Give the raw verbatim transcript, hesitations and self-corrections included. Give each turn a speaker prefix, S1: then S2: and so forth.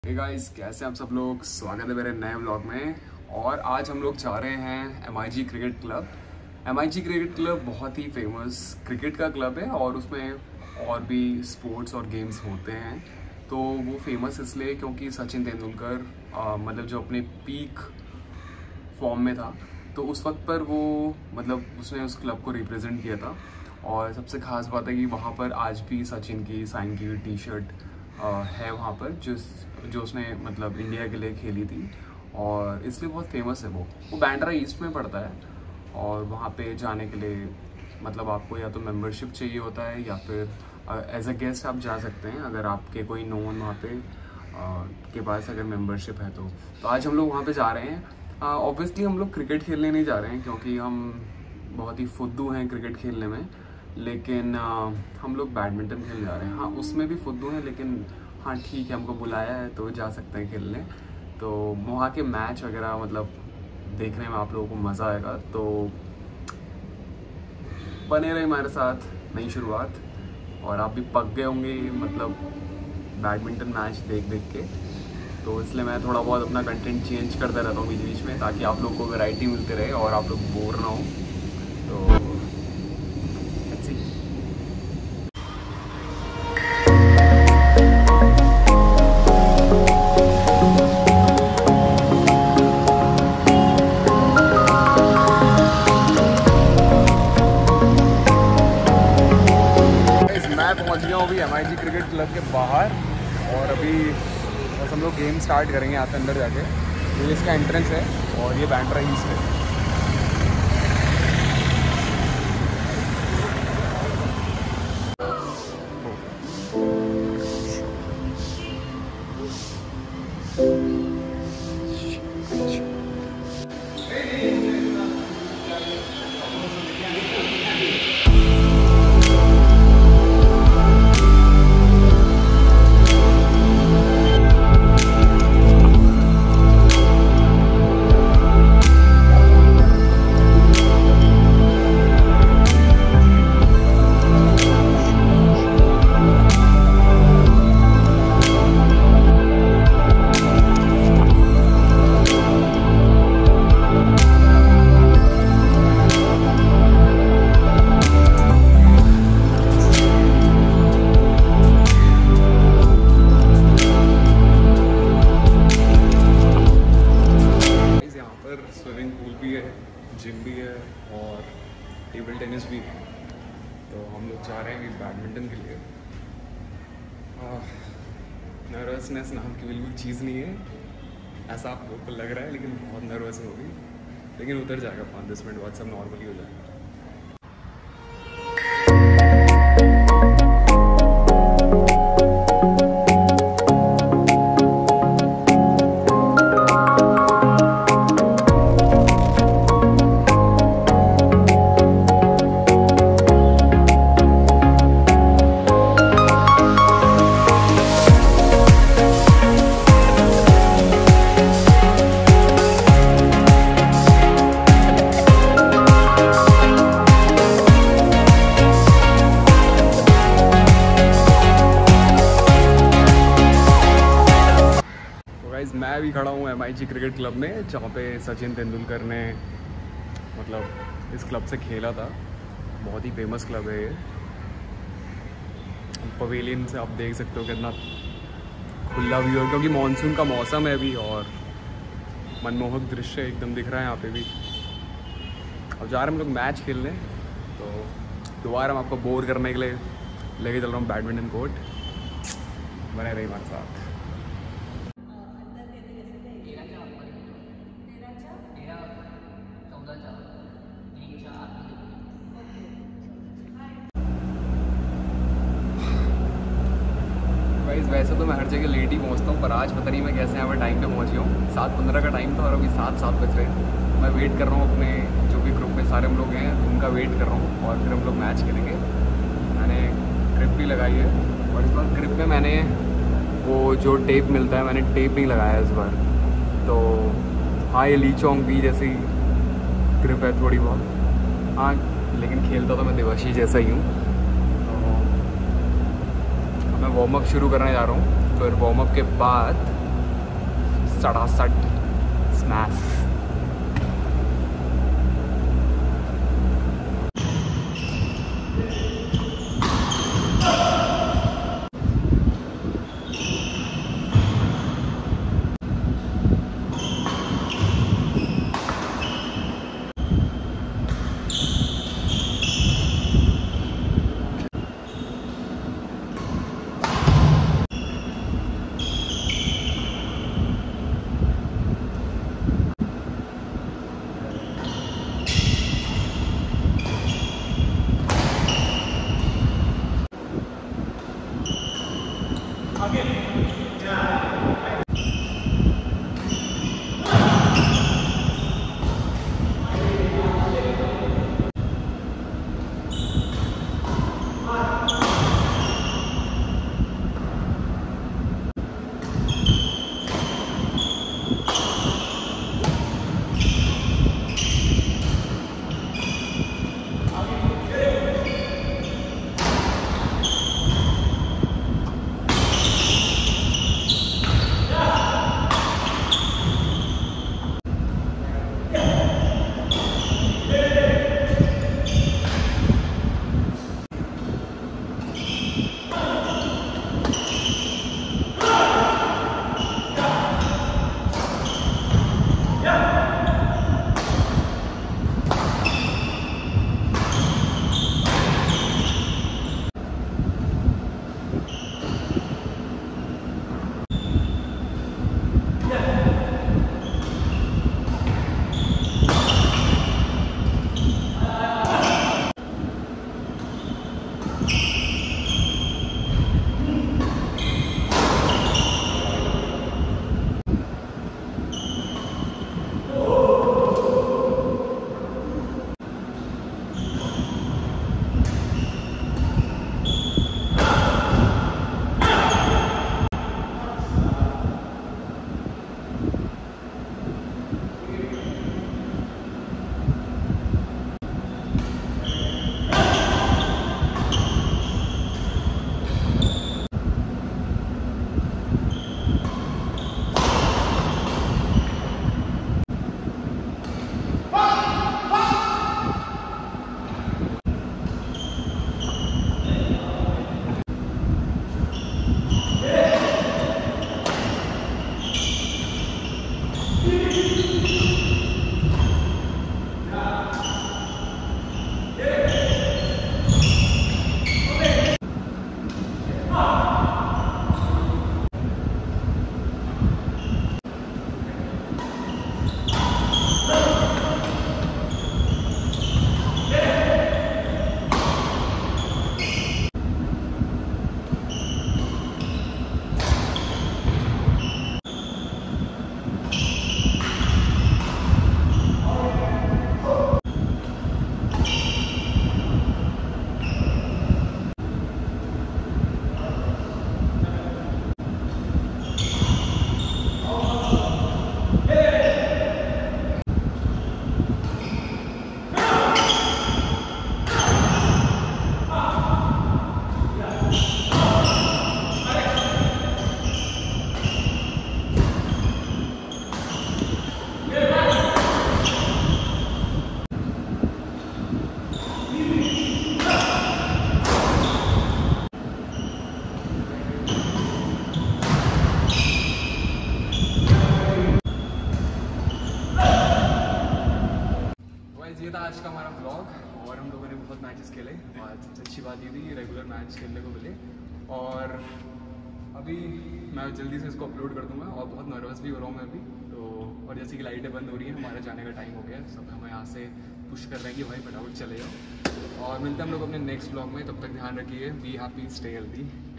S1: Hey guys, कैसे आप सब लोग। स्वागत है मेरे नए व्लॉग में। और आज हम लोग जा रहे हैं M I G cricket club. M I G cricket club बहुत ही फेमस क्रिकेट का क्लब है और उसमें और भी स्पोर्ट्स और गेम्स होते हैं। तो वो फेमस इसलिए क्योंकि सचिन तेंदुलकर मतलब जो अपने पीक फॉर्म में था तो उस वक्त पर वो मतलब उसने उस क्लब को रिप्रेजेंट किया था। और सबसे ख़ास बात है कि वहाँ पर आज भी सचिन की साइन की हुई टी शर्ट है वहाँ पर, जो जो उसने मतलब इंडिया के लिए खेली थी और इसलिए बहुत फेमस है। वो वो बैंड्रा ईस्ट में पड़ता है और वहाँ पे जाने के लिए मतलब आपको या तो मेंबरशिप चाहिए होता है या फिर एज अ गेस्ट आप जा सकते हैं अगर आपके कोई नोन वहाँ पे आ, के पास अगर मेंबरशिप है तो तो आज हम लोग वहाँ पे जा रहे हैं। ऑब्वियसली हम लोग क्रिकेट खेलने नहीं जा रहे हैं क्योंकि हम बहुत ही फुद्दू हैं क्रिकेट खेलने में, लेकिन आ, हम लोग बैडमिंटन खेलने जा रहे हैं। हाँ, उसमें भी फुद्दू हैं, लेकिन हाँ ठीक है, हमको बुलाया है तो जा सकते हैं खेलने। तो वहाँ के मैच वगैरह मतलब देखने में आप लोगों को मज़ा आएगा, तो बने रहे हमारे साथ। नई शुरुआत और आप भी पक गए होंगे मतलब बैडमिंटन मैच देख देख के, तो इसलिए मैं थोड़ा बहुत अपना कंटेंट चेंज करता रहता हूँ बीच बीच में ताकि आप लोगों को वैरायटी मिलती रहे और आप लोग बोर ना हो। तो पहुंच गया हूँ अभी M I G cricket club के बाहर और अभी बस हम लोग गेम स्टार्ट करेंगे यहाँ से अंदर जाके। ये इसका एंट्रेंस है और ये बैंड्रा ईस्ट है। स्विमिंग पूल भी है, जिम भी है और टेबल टेनिस भी है। तो हम लोग जा रहे हैं बैडमिंटन के लिए। नर्वसनेस नाम की बिल्कुल चीज़ नहीं है, ऐसा आप लोग को लग रहा है, लेकिन बहुत नर्वस होगी, लेकिन उतर जाएगा पाँच दस मिनट बाद, सब नॉर्मली हो जाएगा। मैं भी खड़ा हूँ M I G cricket club में, जहाँ पे सचिन तेंदुलकर ने मतलब इस क्लब से खेला था। बहुत ही फेमस क्लब है ये। पवेलियन से आप देख सकते हो कितना खुला व्यू है क्योंकि मानसून का मौसम है अभी और मनमोहक दृश्य एकदम दिख रहा है यहाँ पे भी। अब जा रहे हैं हम लोग मैच खेलने, तो दोबारा हम आपको बोर करने के लिए लेके चल रहा हूँ बैडमिंटन कोर्ट। बने रही हमारे साथ। वैसे तो मैं हर जगह लेट ही पहुंचता हूँ, पर आज पता नहीं मैं कैसे यहाँ पर टाइम पे पहुँच गया हूँ। सात पंद्रह का टाइम था और अभी सात सात बज रहे हैं। मैं वेट कर रहा हूँ अपने जो भी ग्रुप में सारे हम लोग हैं उनका वेट कर रहा हूँ और फिर हम लोग मैच खेलेंगे। मैंने ग्रिप भी लगाई है और इस बार ग्रिप में मैंने वो जो टेप मिलता है, मैंने टेप नहीं लगाया इस बार। तो हाँ, ये लीचोंग भी जैसी ग्रिप है थोड़ी बहुत, हाँ, लेकिन खेलता तो मैं देवाशीष जैसा ही हूँ। तो मैं वार्म अप शुरू करने जा रहा हूँ, फिर वार्म अप के बाद सड़ासट स्मैश। ये था आज का हमारा ब्लॉग और हम लोगों ने बहुत मैचेस खेले और सबसे अच्छी बात ये थी कि रेगुलर मैच खेलने को मिले। और अभी मैं जल्दी से इसको अपलोड कर दूंगा और बहुत नर्वस भी हो रहा हूँ मैं अभी तो। और जैसे कि लाइटें बंद हो रही हैं, हमारा जाने का टाइम हो गया है, सब हमें यहाँ से पुश कर रहे हैं कि भाई फटाफट चले जाओ। और मिलते हैं हम लोग अपने नेक्स्ट ब्लॉग में, तब तक ध्यान रखिए, बी हैप्पी, स्टे हेल्दी।